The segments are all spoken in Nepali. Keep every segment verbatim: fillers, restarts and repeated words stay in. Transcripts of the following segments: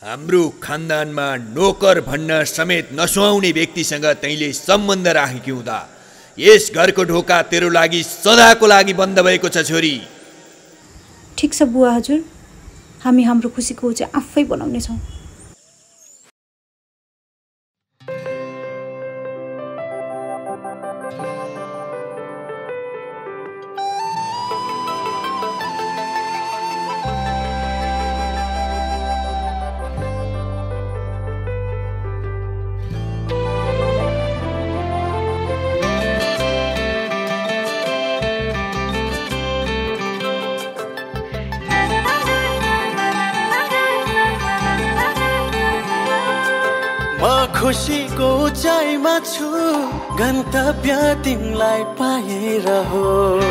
हाम्रो खानदानमा नोकर भन्न समेत नसुहाउने व्यक्तिसँग तैँले सम्बन्ध राखेकी हुँदा यस घरको ढोका तेरो लागि सदाको लागि बन्द भएको छ छोरी। ठीक छ बुवा हजुर, हामी हाम्रो खुसीको चाहिँ आफै बनाउने छौं। खुशीको उचाइमा छु, गन्तव्य तिमीलाई पाएर हो।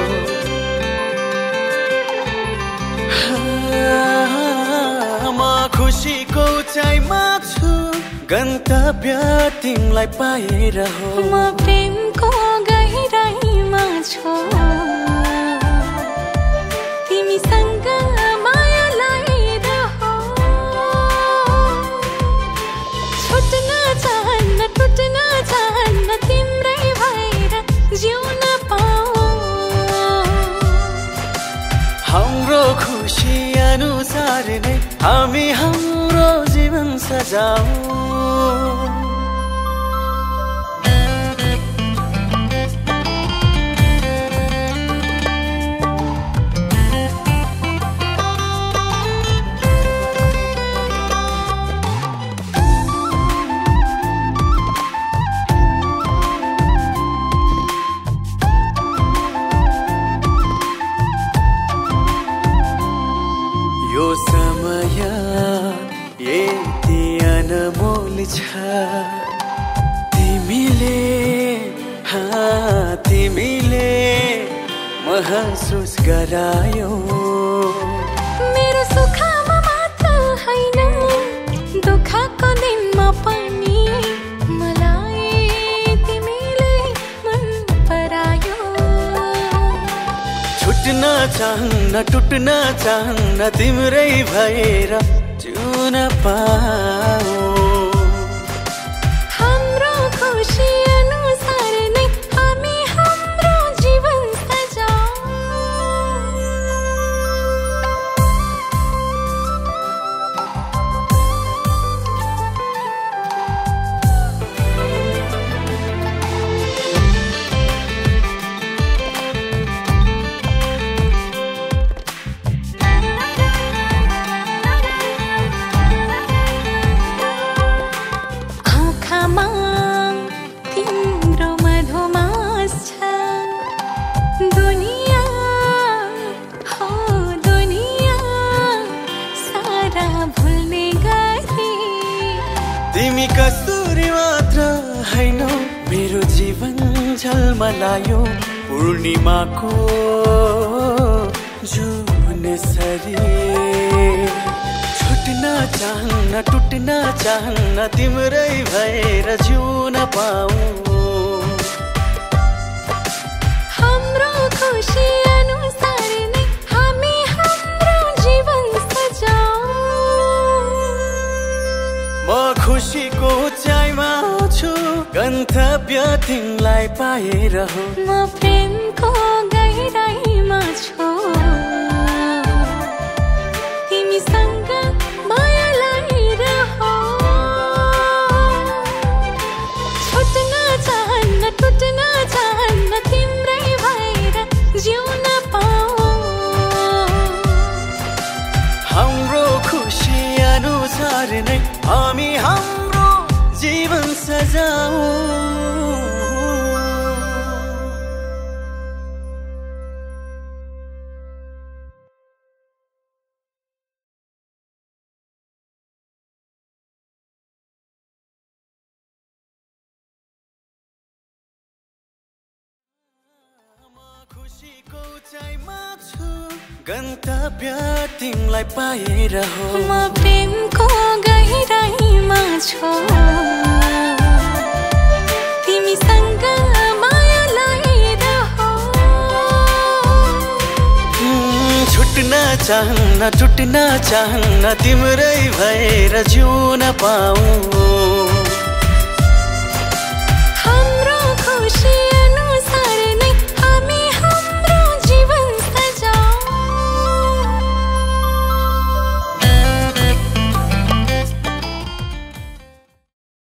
म खुशीको उचाइमा छु, गन्तव्य तिमीलाई पाएर हो। म प्रेमको गहिराइमा छु, तिमीसँग माया लाएर हो। छुट्न चाहन्न, टुट्न चाहन्न, तिम्रै भएर जिउन पाऊ। हाम्रो खुसी अनुसार नै हामी हाम्रो जीवन सजाऊ। यो समय यति अनमोल छ, तिमीले हाँ तिमीले महसुस गरायौ। मेरो सुखमा मात्र हैन, दुःखको दिनमा पनि मलाई तिमीले मन परायो। छुट्न चाहन्न, टुट्न चाहन्न, तिम्रै भएर जिउन पाऊ। हाम्रो खुसी अनुसार नै हामी हाम्रो जीवन सजाऊ। आँखामा तिम्रो मधुमास छ, दुनिया हो दुनिया सारा भुल्ने गरी। तिमी कस्तुरी मात्र हैनौ, मेरो जीवन झलमलायो। पूर्णिमाको जुन सरी छुट्न चाहन्न, टुट्न चाहन्न, तिम्रै भएर जिउन पाऊ। हाम्रो खुसी अनुसार नै हामी हाम्रो जीवन सजाऊ। म खुसीको उचाइमा छु, गन्तव्य तिमीलाई पाएर हो। म प्रेमको गहिराइमा छु, तिमीसँग माया लाएर हो। छुट्न चाहन्न, टुट्न चाहन्न, तिम्रै भएर जिउन पाऊ। हाम्रो खुसी अनुसार नै हामी हाम्रो जीवन सजाऊ। खुशीको उचाइमा छु, गन्तव्य तिमीलाई पाएर हो। म प्रेमको गहिराइमा छु, तिमीसँग माया लाएर हो। छुट्न छुट्न चाहन्न टुट्न चाहन्न तिम्रै भएर जिउन पाऊँ